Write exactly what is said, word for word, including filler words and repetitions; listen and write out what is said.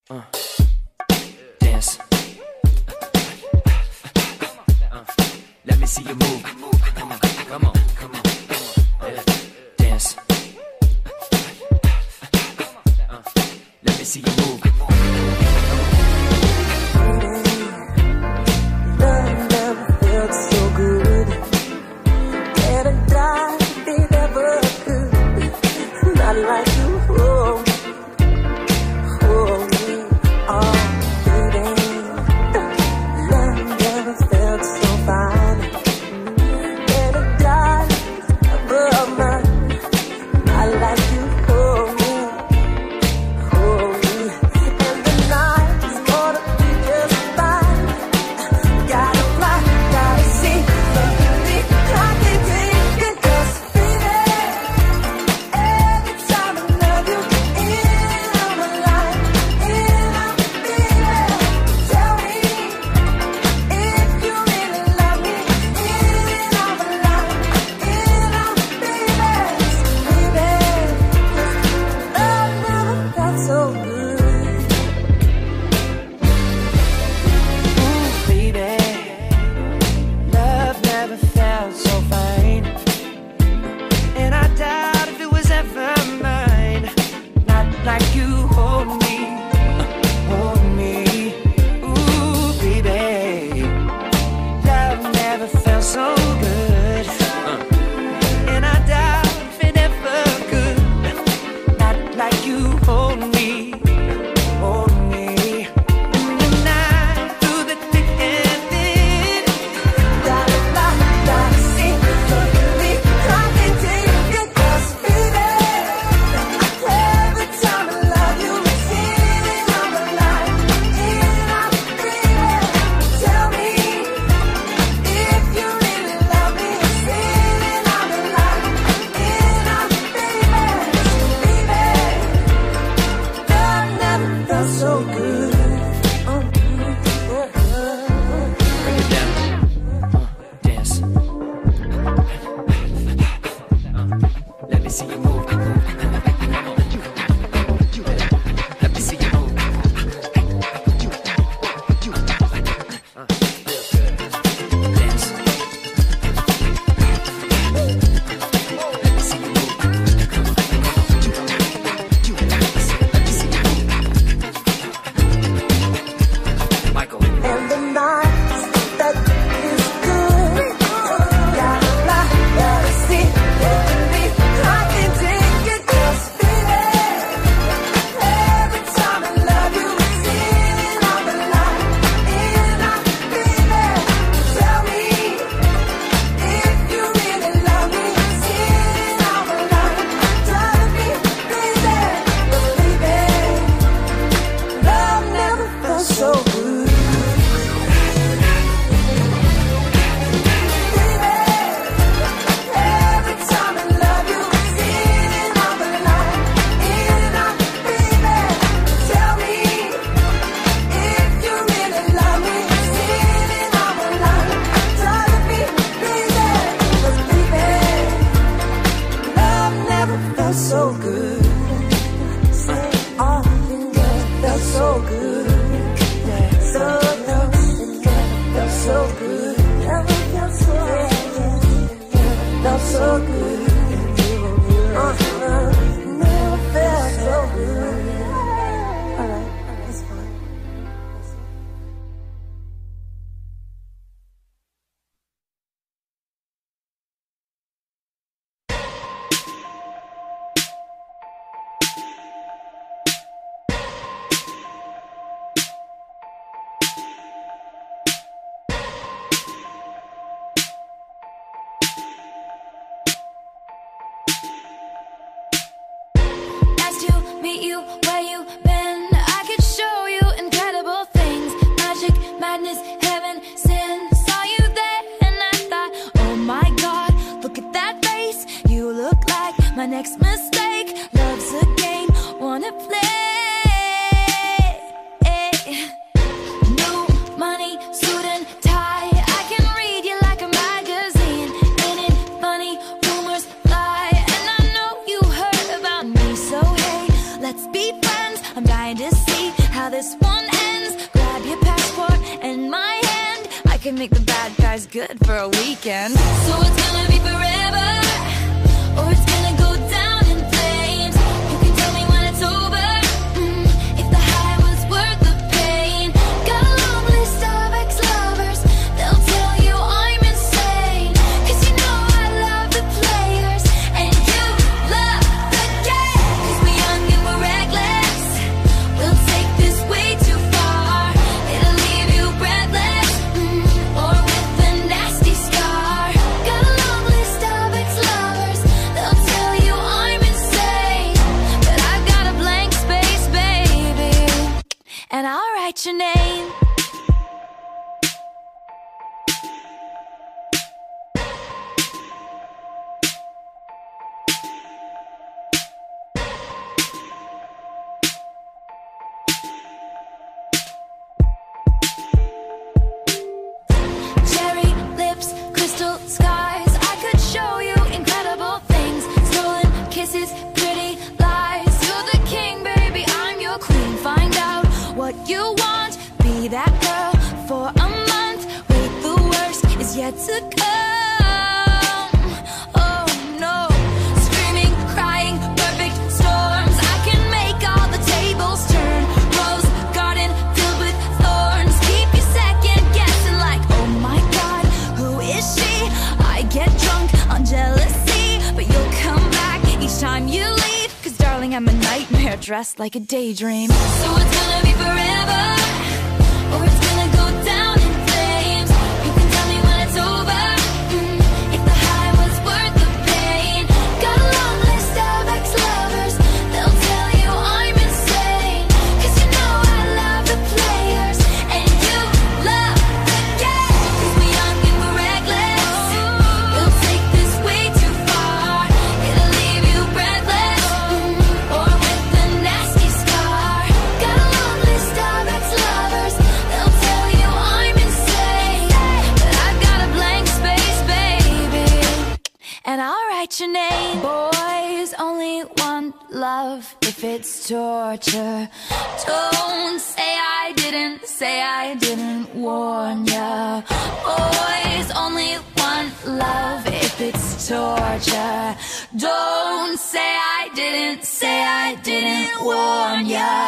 Uh, dance. Uh, let me see you move. Come on, come on, come on, come on. Uh, dance. Uh, let me see you move. Love never felt so good. Can't die if it ever could. Not like you. Oh. Let's be friends. I'm dying. how this one ends. Grab your passport and my hand. I can make the bad guys good for a weekend. So it's gonna be forever, or it's gonna go down in flames. You can tell me when it's over, mm, if the high was worth the pain. Got a long list of ex-lovers, they'll tell you I'm insane. Cause you know I love the players, and you love the game. Cause we're young and we're reckless, we'll take this way too far. It'll leave you breathless, mm, or with a nasty scar. Got a long list of ex-lovers, they'll tell you I'm insane. But I've got a blank space, baby, and I'll write your name. Cherry lips, crystal skies. I could show you incredible things. Stolen kisses, pretty lies. You're the king, baby, I'm your queen. Find out what you want, be that girl for a month. Wait, the worst is yet to come. Oh no, screaming, crying, perfect storms. I can make all the tables turn. Rose garden filled with thorns. Keep you second guessing like, oh my god, who is she? I get drunk on jealousy, but you'll come back each time you leave. Cause darling, I'm a nightmare dressed like a daydream. So it's gonna be forever, or it's gonna go down in flames. You can tell me when it's over, mm, if the high was worth the pain. Got a long list of ex-lovers, they'll tell you I'm insane. Cause you know I love the players, and you love the game. Cause we're young and we're reckless, we'll take this way too far. It'll leave you breathless, mm, or with a nasty scar. Got a long list of ex-lovers, they'll tell you I'm insane. But I've got a blank space, baby, and I'll write your name. Boys only want love if it's torture. Don't say I didn't, say I didn't warn ya. Boys only want love if it's torture. Don't say I didn't, say I didn't warn ya.